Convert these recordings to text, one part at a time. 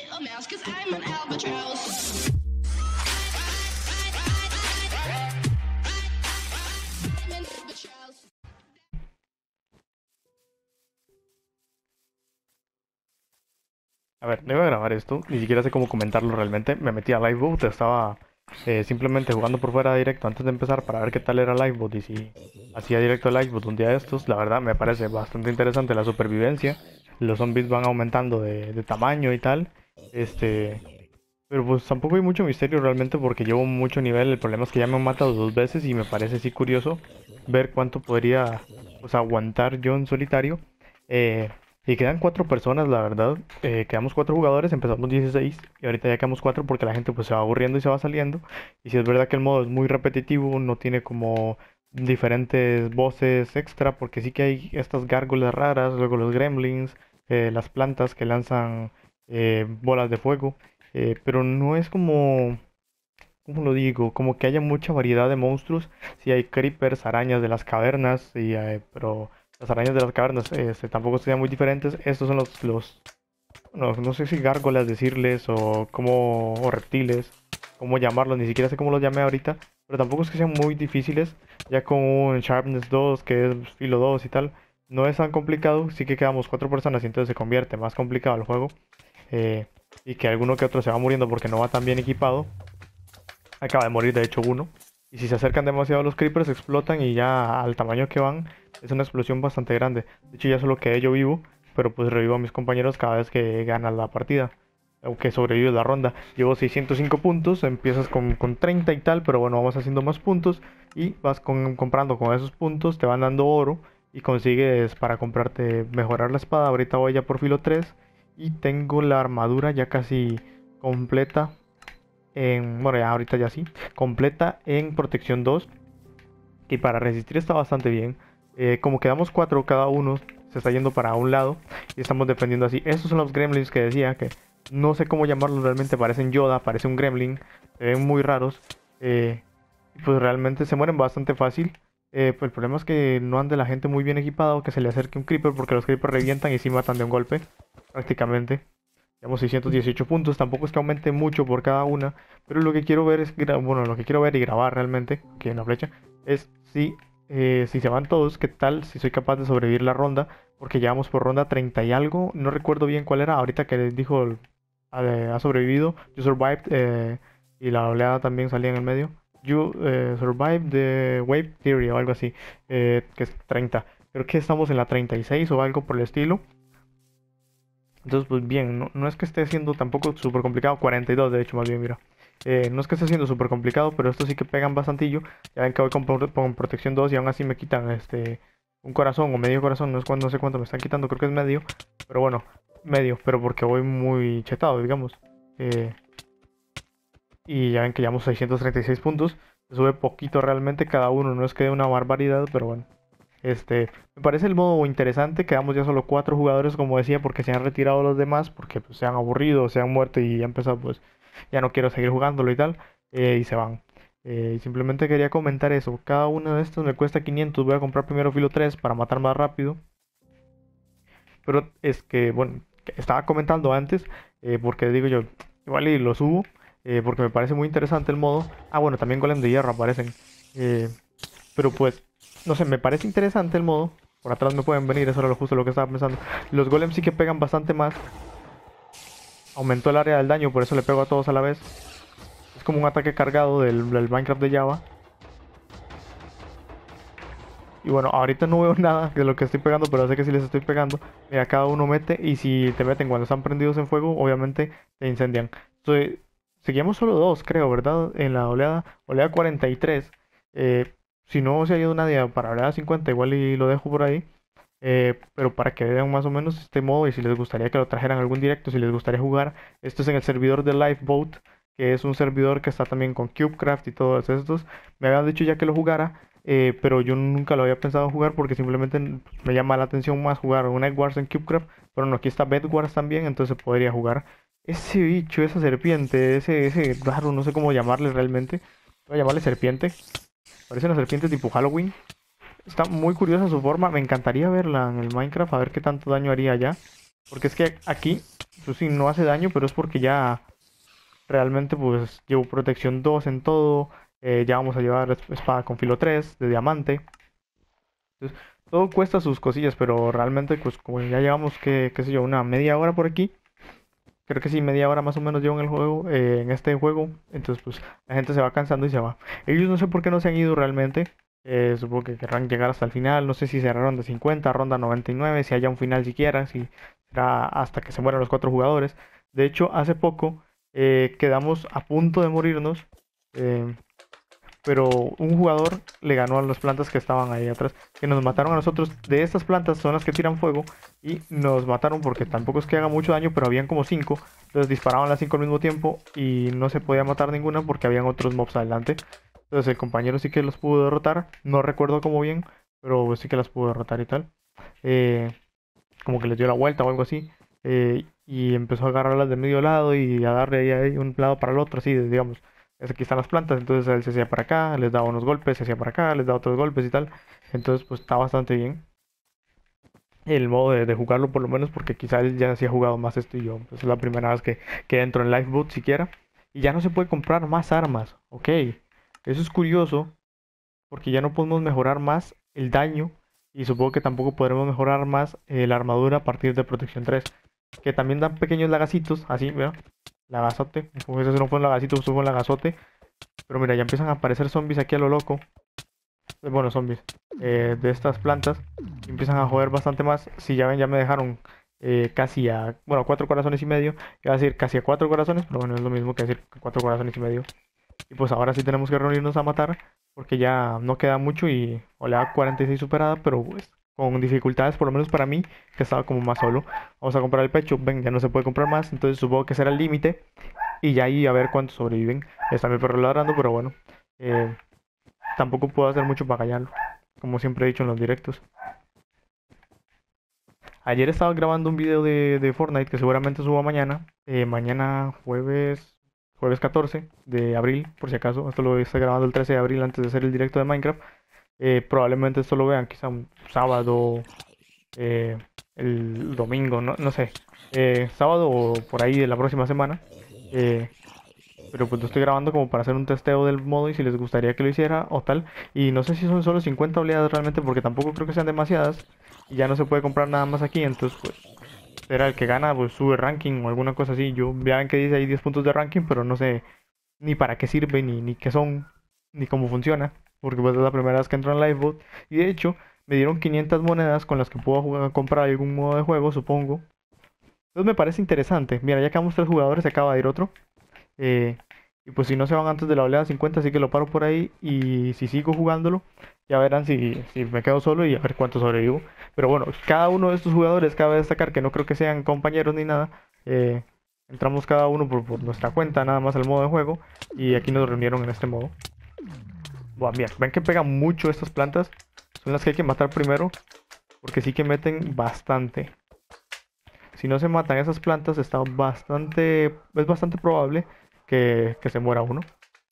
a mouse, 'cause I'm an albatross. I'm an albatross. A ver, no iba a grabar esto, ni siquiera sé cómo comentarlo realmente. Me metí a Liveboat, estaba simplemente jugando por fuera directo antes de empezar para ver qué tal era Liveboat y si hacía directo Liveboat un día de estos. La verdad me parece bastante interesante la supervivencia. Los zombies van aumentando de tamaño y tal. Este, pero pues tampoco hay mucho misterio realmente porque llevo mucho nivel. El problema es que ya me han matado 2 veces y me parece sí curioso ver cuánto podría pues aguantar yo en solitario. Eh, y quedan 4 personas, la verdad. Quedamos 4 jugadores, empezamos 16 y ahorita ya quedamos 4 porque la gente pues se va aburriendo y se va saliendo. Y si es verdad que el modo es muy repetitivo, no tiene como diferentes voces extra porque sí que hay estas gárgolas raras, luego los gremlins, las plantas que lanzan bolas de fuego. Pero no es como, ¿cómo lo digo? Como que haya mucha variedad de monstruos. Si hay creepers, arañas de las cavernas, pero las arañas de las cavernas tampoco serían muy diferentes. Estos son no sé si gárgolas decirles o reptiles, cómo llamarlos, ni siquiera sé cómo los llamé ahorita. Pero tampoco es que sean muy difíciles, ya con un Sharpness 2, que es filo 2 y tal. No es tan complicado, sí que quedamos 4 personas y entonces se convierte más complicado el juego. eh, y que alguno que otro se va muriendo porque no va tan bien equipado. Acaba de morir de hecho uno. Y si se acercan demasiado los creepers explotan y ya al tamaño que van es una explosión bastante grande. De hecho ya solo quedé yo vivo, pero pues revivo a mis compañeros cada vez que ganan la partida. Aunque sobrevives la ronda. Llevo 605 puntos, empiezas con 30 y tal, pero bueno, vamos haciendo más puntos y vas comprando con esos puntos, te van dando oro y consigues para comprarte, mejorar la espada. Ahorita voy ya por filo 3 y tengo la armadura ya casi completa bueno, ya ahorita ya sí, completa en protección 2 y para resistir está bastante bien. Como quedamos 4 cada uno, se está yendo para un lado y estamos defendiendo así. Estos son los gremlins que decía, que no sé cómo llamarlos realmente, parecen Yoda, parece un gremlin, se ven muy raros. Pues realmente se mueren bastante fácil. Pues el problema es que no ande la gente muy bien equipada o que se le acerque un creeper porque los creepers revientan y sí matan de un golpe, prácticamente. Tenemos 618 puntos, tampoco es que aumente mucho por cada una, pero lo que quiero ver es, bueno, lo que quiero ver y grabar realmente, que en la flecha, es si se van todos, qué tal, si soy capaz de sobrevivir la ronda, porque ya vamos por ronda 30 y algo, no recuerdo bien cuál era, ahorita que les dijo, ha sobrevivido, You Survived, y la oleada también salía en el medio, You Survived the Wave Theory o algo así, que es 30, creo que estamos en la 36 o algo por el estilo. Entonces, pues bien, no es que esté siendo tampoco súper complicado, 42 de hecho, más bien, mira. No es que esté siendo súper complicado, pero estos sí que pegan bastantillo. Ya ven que voy con protección 2 y aún así me quitan un corazón o medio corazón, no sé cuánto me están quitando, creo que es medio. Pero bueno, medio, pero porque voy muy chetado, digamos. Eh, y ya ven que llevamos 636 puntos. Se sube poquito realmente cada uno, no es que dé una barbaridad, pero bueno. Me parece el modo interesante. Quedamos ya solo 4 jugadores, como decía, porque se han retirado los demás, porque pues, se han aburrido, se han muerto y ya empezado, pues ya no quiero seguir jugándolo y tal, y se van. Y simplemente quería comentar eso. Cada uno de estos me cuesta 500. Voy a comprar primero filo 3 para matar más rápido. Pero es que, bueno, estaba comentando antes, porque digo yo, igual y lo subo, porque me parece muy interesante el modo. Ah, bueno, también golem de hierro aparecen. Eh, pero pues, no sé, me parece interesante el modo. Por atrás me pueden venir, eso era justo lo que estaba pensando. Los golems sí que pegan bastante más. Aumentó el área del daño, por eso le pego a todos a la vez. Es como un ataque cargado del Minecraft de Java. Y bueno, ahorita no veo nada de lo que estoy pegando, pero sé que sí les estoy pegando. Mira, cada uno mete y si te meten cuando están prendidos en fuego, obviamente te incendian. Entonces, seguimos solo 2, creo, ¿verdad? En la oleada 43. Si no se ha ido nadie para oleada 50, igual y lo dejo por ahí. Pero para que vean más o menos este modo y si les gustaría que lo trajeran a algún directo, si les gustaría jugar, esto es en el servidor de Lifeboat, que es un servidor que está también con CubeCraft y todos estos. Me habían dicho ya que lo jugara, pero yo nunca lo había pensado jugar porque simplemente me llama la atención más jugar un Egg Wars en CubeCraft. Pero no, aquí está Bed Wars también, entonces podría jugar. Ese bicho, esa serpiente, ese raro, no sé cómo llamarle realmente. Voy a llamarle serpiente. Parece una serpiente tipo Halloween. Está muy curiosa su forma, me encantaría verla en el Minecraft, a ver qué tanto daño haría ya. Porque es que aquí, pues sí, no hace daño, pero es porque ya realmente pues llevo protección 2 en todo. Ya vamos a llevar espada con filo 3 de diamante. Entonces, todo cuesta sus cosillas, pero realmente pues como ya llevamos, qué sé yo, una media hora por aquí. Creo que sí, media hora más o menos llevo en el juego, en este juego. Entonces, pues la gente se va cansando y se va. Ellos no sé por qué no se han ido realmente. Supongo que querrán llegar hasta el final. No sé si será ronda 50, ronda 99, si haya un final siquiera, si será hasta que se mueran los 4 jugadores. De hecho, hace poco quedamos a punto de morirnos. eh, pero un jugador le ganó a las plantas que estaban ahí atrás, que nos mataron a nosotros. De estas plantas son las que tiran fuego y nos mataron porque tampoco es que haga mucho daño, pero habían como 5, entonces disparaban las 5 al mismo tiempo y no se podía matar ninguna porque habían otros mobs adelante. Entonces el compañero sí que los pudo derrotar, no recuerdo cómo bien, pero sí que las pudo derrotar y tal. Eh, Como que les dio la vuelta o algo así. Y empezó a agarrarlas de medio lado y a darle ahí un lado para el otro, así, digamos. Aquí están las plantas, entonces él se hacía para acá, les daba unos golpes, se hacía para acá, les daba otros golpes y tal. Entonces, pues está bastante bien el modo de jugarlo, por lo menos, porque quizá él ya sí ha jugado más esto y yo. Pues, es la primera vez que entro en Lifeboot siquiera. Y ya no se puede comprar más armas, ok. Eso es curioso, porque ya no podemos mejorar más el daño y supongo que tampoco podremos mejorar más la armadura a partir de protección 3, que también dan pequeños lagacitos, así, mira, lagazote, como eso no fue un lagacito, eso fue un lagazote, pero mira, ya empiezan a aparecer zombies aquí a lo loco, bueno, zombies, de estas plantas, y empiezan a joder bastante más. Si ya ven, ya me dejaron casi a, bueno, 4 corazones y medio, iba a decir casi a 4 corazones, pero bueno, es lo mismo que decir 4 corazones y medio. Y pues ahora sí tenemos que reunirnos a matar porque ya no queda mucho y oleada 46 superada, pero pues con dificultades, por lo menos para mí, que estaba como más solo. Vamos a comprar el pecho, ven, ya no se puede comprar más, entonces supongo que será el límite y ya ahí a ver cuántos sobreviven. Está mi perro ladrando, pero bueno, eh, tampoco puedo hacer mucho para callarlo, como siempre he dicho en los directos. Ayer estaba grabando un video de Fortnite que seguramente subo mañana. Mañana jueves 14 de abril, por si acaso. Esto lo estoy grabando el 13 de abril antes de hacer el directo de Minecraft. Probablemente esto lo vean quizá un sábado, eh, el domingo, no sé. Sábado o por ahí de la próxima semana. Eh, pero pues lo estoy grabando como para hacer un testeo del modo y si les gustaría que lo hiciera o tal. Y no sé si son solo 50 oleadas realmente porque tampoco creo que sean demasiadas. Y ya no se puede comprar nada más aquí, entonces pues será el que gana, pues sube ranking o alguna cosa así. Yo vean que dice ahí 10 puntos de ranking, pero no sé ni para qué sirve, ni qué son, ni cómo funciona. Porque pues es la primera vez que entro en Livebot. Y de hecho, me dieron 500 monedas con las que puedo comprar algún modo de juego, supongo. Entonces me parece interesante. Mira, ya quedamos 3 jugadores, se acaba de ir otro. Eh, y pues si no se van antes de la oleada 50, así que lo paro por ahí. Y si sigo jugándolo, ya verán si me quedo solo y a ver cuánto sobrevivo. Pero bueno, cada uno de estos jugadores, cabe destacar que no creo que sean compañeros ni nada. eh, Entramos cada uno por nuestra cuenta, nada más al modo de juego. Y aquí nos reunieron en este modo. Buah, mira, ven que pegan mucho estas plantas. Son las que hay que matar primero. Porque sí que meten bastante. Si no se matan esas plantas, es bastante probable que se muera uno.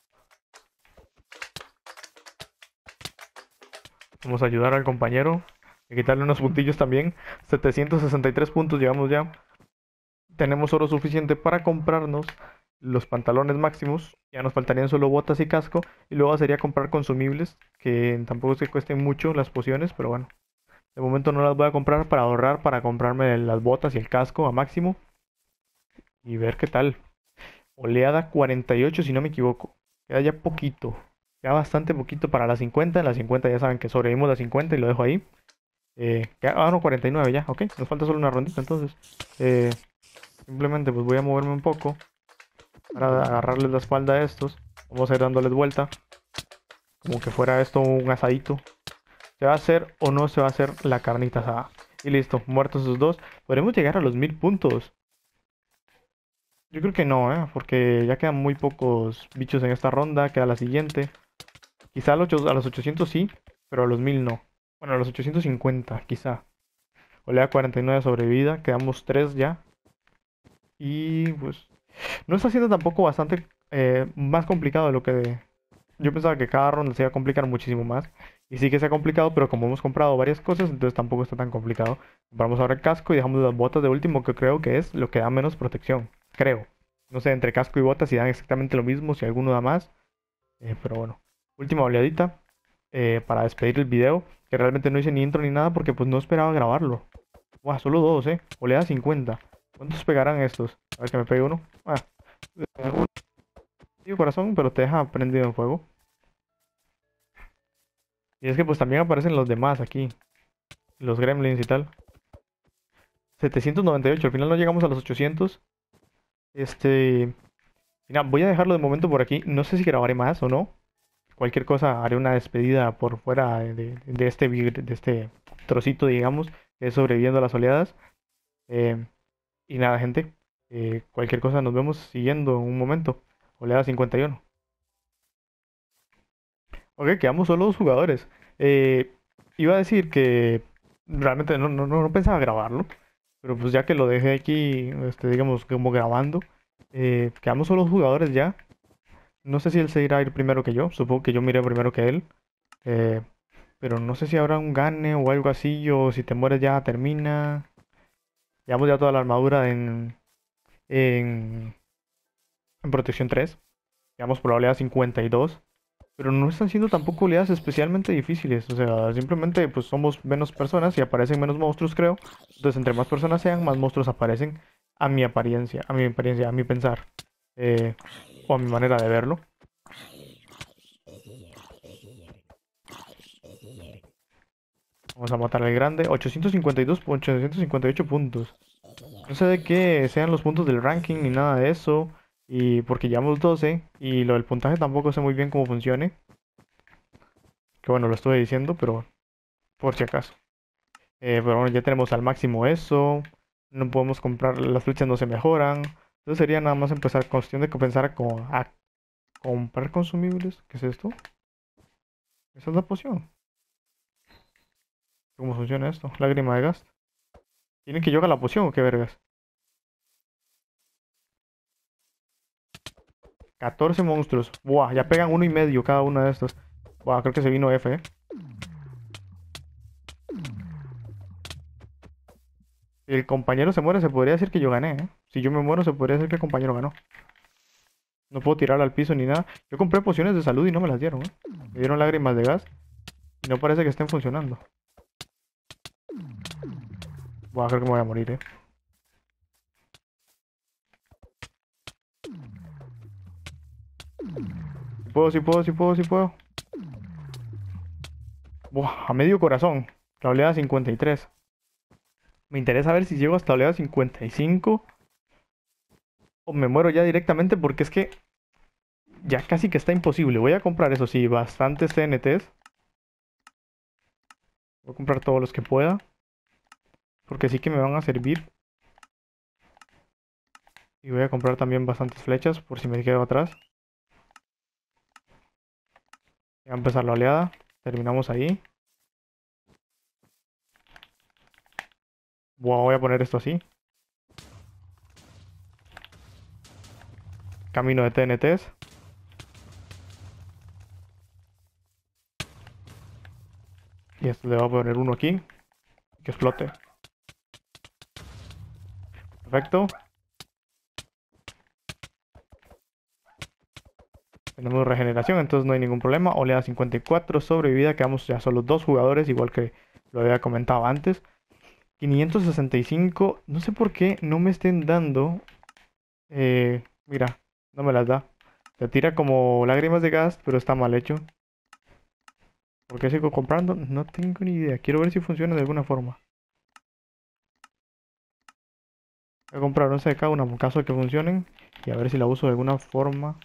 Vamos a ayudar al compañero. A quitarle unos puntillos también. 763 puntos llevamos ya. Tenemos oro suficiente para comprarnos los pantalones máximos. Ya nos faltarían solo botas y casco. Y luego sería comprar consumibles. Que tampoco es que cuesten mucho las pociones. Pero bueno. De momento no las voy a comprar para ahorrar. Para comprarme las botas y el casco a máximo. Y ver qué tal. Oleada 48 si no me equivoco. Queda ya poquito. Queda bastante poquito para las 50. En las 50 ya saben que sobrevivimos las 50 y lo dejo ahí. No, 49 ya. Ok. Nos falta solo una rondita entonces. Eh, Simplemente pues voy a moverme un poco para agarrarles la espalda a estos. Vamos a ir dándoles vuelta. Como que fuera esto un asadito. ¿Se va a hacer o no se va a hacer la carnita asada? Y listo, muertos esos dos. Podremos llegar a los 1000 puntos. Yo creo que no, porque ya quedan muy pocos bichos en esta ronda. Queda la siguiente. Quizá a los 800 sí, pero a los 1000 no. Bueno, a los 850 quizá. Olea 49 sobrevida. Quedamos 3 ya. Y pues no está siendo tampoco bastante más complicado de lo que yo pensaba que cada ronda se iba a complicar muchísimo más. Y sí que sea complicado, pero como hemos comprado varias cosas, entonces tampoco está tan complicado. Compramos ahora el casco y dejamos las botas de último, que creo que es lo que da menos protección. Creo. No sé, entre casco y botas si dan exactamente lo mismo, si alguno da más. Pero bueno. Última oleadita para despedir el video. Que realmente no hice ni intro ni nada porque pues no esperaba grabarlo. Buah, solo dos, Oleada 50. ¿Cuántos pegarán estos? A ver que me pegue uno. Ah, un medio corazón, pero te deja prendido en fuego. Y es que pues también aparecen los demás aquí. Los gremlins y tal. 798, al final no llegamos a los 800. Mira, voy a dejarlo de momento por aquí. No sé si grabaré más o no. Cualquier cosa, haré una despedida por fuera de este trocito, digamos, que es sobreviviendo a las oleadas. Eh, y nada, gente. Cualquier cosa, nos vemos siguiendo un momento. Oleada 51. Ok, quedamos solo dos jugadores. Eh, Iba a decir que realmente no pensaba grabarlo. Pero pues ya que lo dejé aquí, digamos, como grabando, quedamos solo dos jugadores ya. No sé si él se irá a ir primero que yo. Supongo que yo miré primero que él. eh, pero no sé si habrá un gane o algo así. O si te mueres ya termina. Llevamos ya toda la armadura en, en protección 3. Llevamos por la oleada 52. Pero no están siendo tampoco oleadas especialmente difíciles. O sea, simplemente pues somos menos personas y aparecen menos monstruos, creo. Entonces, entre más personas sean, más monstruos aparecen. A mi pensar. eh, o a mi manera de verlo. Vamos a matar al grande. 852, 858 puntos. No sé de qué sean los puntos del ranking ni nada de eso. Y porque llevamos 12. Y lo del puntaje tampoco sé muy bien cómo funcione. Que bueno, lo estuve diciendo, pero por si acaso. Pero bueno, ya tenemos al máximo eso. No podemos comprar, las flechas no se mejoran. Entonces sería nada más empezar, cuestión de comenzar a comprar consumibles. ¿Qué es esto? Esa es la poción. ¿Cómo funciona esto? Lágrima de gas. ¿Tienen que yoga la poción o qué vergas? 14 monstruos. Buah, ya pegan uno y medio cada uno de estos. Buah, creo que se vino F, Si el compañero se muere, se podría decir que yo gané, Si yo me muero, se podría decir que el compañero ganó. No puedo tirar al piso ni nada. Yo compré pociones de salud y no me las dieron, Me dieron lágrimas de gas y no parece que estén funcionando. Buah, creo que me voy a morir, Si puedo, si puedo, si puedo, si puedo. Buah, a medio corazón. La oleada 53. Me interesa ver si llego hasta la oleada 55 o me muero ya directamente porque es que ya casi que está imposible. Voy a comprar, eso sí, bastantes TNTs. Voy a comprar todos los que pueda. Porque sí que me van a servir. Y voy a comprar también bastantes flechas por si me quedo atrás. Ya va a empezar la oleada. Terminamos ahí. Voy a poner esto así. Camino de TNTs. Y esto le voy a poner uno aquí. Que explote. Perfecto. Tenemos regeneración, entonces no hay ningún problema. Oleada 54, sobrevivida. Quedamos ya solo dos jugadores, igual que lo había comentado antes. 565. No sé por qué no me estén dando. Mira, no me las da. Se tira como lágrimas de gas, pero está mal hecho. ¿Por qué sigo comprando? No tengo ni idea. Quiero ver si funciona de alguna forma. Voy a comprar 11 de cada una por caso de que funcionen. Y a ver si la uso de alguna forma.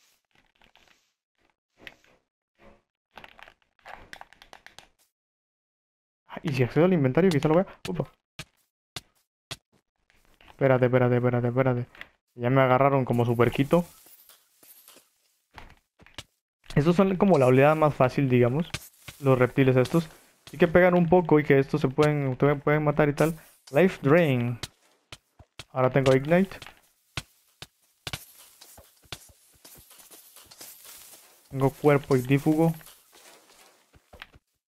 Ah, y si accedo al inventario, quizá lo vea. Upa. Espérate, espérate, espérate, espérate. Ya me agarraron como superquito. Estos son como la oleada más fácil, digamos. Los reptiles estos. Sí que pegan un poco y que estos pueden matar y tal. Life Drain. Ahora tengo Ignite. Tengo cuerpo ignífugo.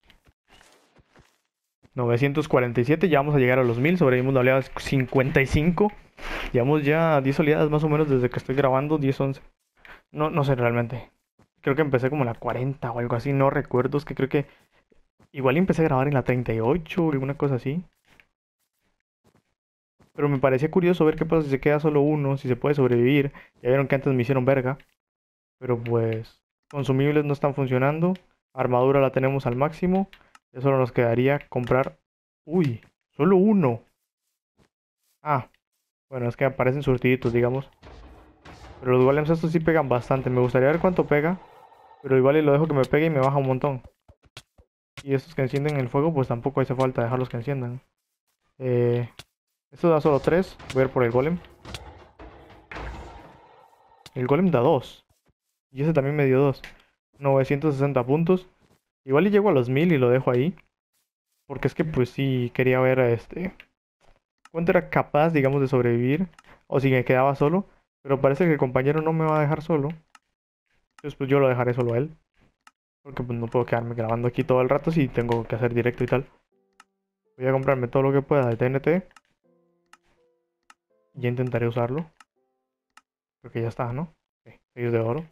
947, ya vamos a llegar a los 1000, sobrevivimos la oleada 55. Llevamos ya 10 oleadas más o menos desde que estoy grabando, 10, 11. No sé realmente. Creo que empecé como en la 40 o algo así, no recuerdo, es que creo que igual empecé a grabar en la 38 o alguna cosa así. Pero me parecía curioso ver qué pasa si se queda solo uno, si se puede sobrevivir. Ya vieron que antes me hicieron verga. Pero pues, consumibles no están funcionando. Armadura la tenemos al máximo. Ya solo nos quedaría comprar... Uy, solo uno. Ah, bueno, es que aparecen surtiditos, digamos. Pero los golems estos sí pegan bastante. Me gustaría ver cuánto pega. Pero igual y lo dejo que me pegue y me baja un montón. Y estos que encienden el fuego, pues tampoco hace falta dejarlos que enciendan. Esto da solo 3. Voy a ir por el golem. El golem da 2. Y ese también me dio 2. 960 puntos. Igual y llego a los 1000 y lo dejo ahí. Porque es que pues sí quería ver cuánto era capaz, digamos, de sobrevivir. O si me quedaba solo. Pero parece que el compañero no me va a dejar solo. Entonces pues yo lo dejaré solo a él. Porque pues no puedo quedarme grabando aquí todo el rato si tengo que hacer directo y tal. Voy a comprarme todo lo que pueda de TNT. Ya intentaré usarlo. Creo que ya está, ¿no? Ok, 6 de oro.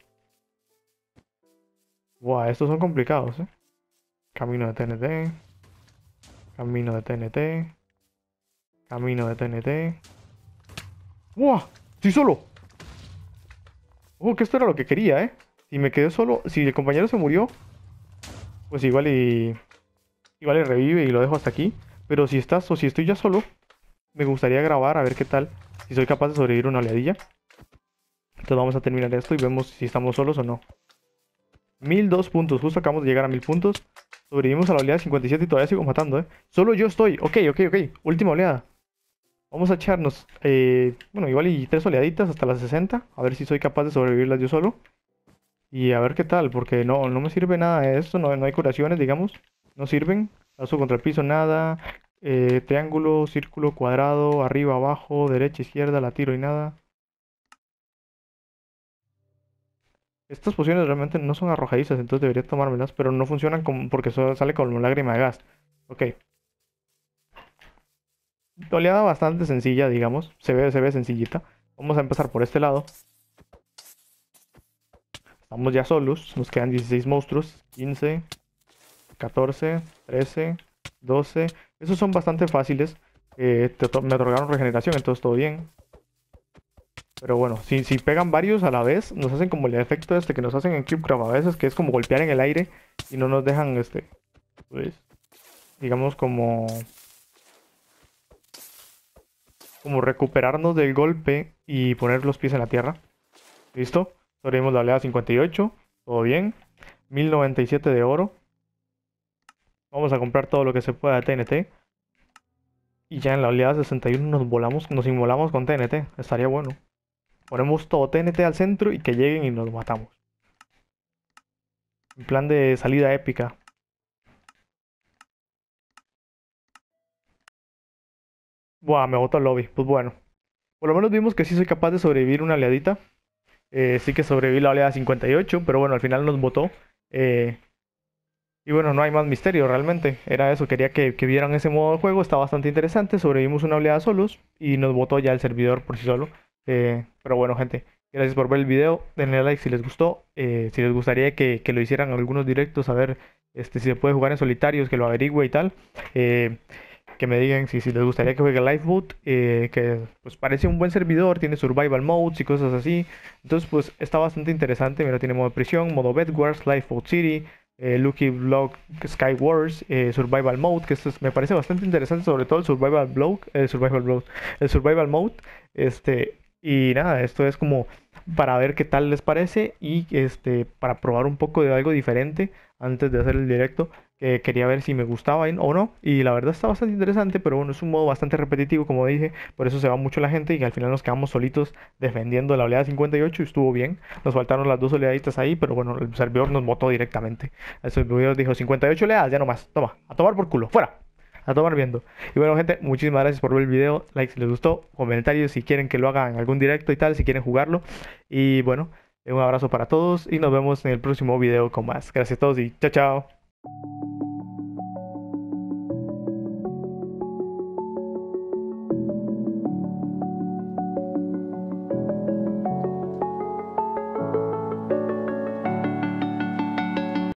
Buah, estos son complicados, ¿eh? Camino de TNT. Camino de TNT. Camino de TNT. ¡Buah! ¡Estoy solo! Ojo que esto era lo que quería, ¿eh? Si me quedé solo, si el compañero se murió, pues igual y... Igual y revive y lo dejo hasta aquí. Pero si estás o si estoy ya solo, me gustaría grabar a ver qué tal. Si soy capaz de sobrevivir una oleadilla. Entonces vamos a terminar esto y vemos si estamos solos o no. 1002 puntos, justo acabamos de llegar a 1000 puntos. Sobrevivimos a la oleada 57 y todavía sigo matando, ¿eh? Solo yo estoy. Ok. Última oleada. Vamos a echarnos, bueno, igual y 3 oleaditas hasta las 60. A ver si soy capaz de sobrevivirlas yo solo. Y a ver qué tal, porque no me sirve nada de esto. No hay curaciones, digamos. No sirven. Paso contra el piso, nada. Triángulo, círculo, cuadrado, arriba, abajo, derecha, izquierda, la tiro y nada. Estas pociones realmente no son arrojadizas, entonces debería tomármelas, pero no funcionan como, porque sale como lágrima de gas. Ok. Oleada bastante sencilla, digamos. Se ve sencillita. Vamos a empezar por este lado. Estamos ya solos. Nos quedan 16 monstruos. 15, 14, 13, 12. Esos son bastante fáciles. Me otorgaron regeneración, entonces todo bien. Pero bueno, si pegan varios a la vez, nos hacen como el efecto que nos hacen en CubeCraft a veces, que es como golpear en el aire y no nos dejan, pues, digamos como recuperarnos del golpe y poner los pies en la tierra. ¿Listo? Sobrevivimos la oleada 58, todo bien. 1097 de oro. Vamos a comprar todo lo que se pueda de TNT. Y ya en la oleada 61 nos inmolamos con TNT. Estaría bueno. Ponemos todo TNT al centro y que lleguen y nos matamos. En plan de salida épica. Buah, me botó el lobby. Pues bueno. Por lo menos vimos que sí soy capaz de sobrevivir una oleadita. Sí que sobreviví la oleada 58, pero bueno, al final nos botó. Y bueno, no hay más misterio realmente. Era eso, quería que vieran ese modo de juego. Está bastante interesante. Sobrevivimos una oleada solos y nos botó ya el servidor por sí solo. Pero bueno, gente, gracias por ver el video. Denle like si les gustó. Si les gustaría que lo hicieran algunos directos, a ver si se puede jugar en solitarios, que lo averigüe y tal. Que me digan si les gustaría que juegue Lifeboat, que pues parece un buen servidor, tiene survival modes y cosas así. Entonces pues está bastante interesante. Mira, tiene modo prisión, modo Bed Wars, Lifeboat City, Lucky Block Sky Wars, Survival Mode, que esto me parece bastante interesante, sobre todo el Survival Mode. Y nada, esto es como para ver qué tal les parece y para probar un poco de algo diferente antes de hacer el directo, que quería ver si me gustaba o no. Y la verdad está bastante interesante, pero bueno, es un modo bastante repetitivo, como dije, por eso se va mucho la gente y al final nos quedamos solitos defendiendo la oleada 58 y estuvo bien. Nos faltaron las 2 oleaditas ahí, pero bueno, el servidor nos votó directamente. El servidor dijo 58 oleadas, ya no más, toma, a tomar por culo, fuera. A tomar viendo. Y bueno, gente, muchísimas gracias por ver el video. Like si les gustó, comentarios si quieren que lo haga en algún directo y tal, si quieren jugarlo. Y bueno, un abrazo para todos y nos vemos en el próximo video con más. Gracias a todos y chao, chao.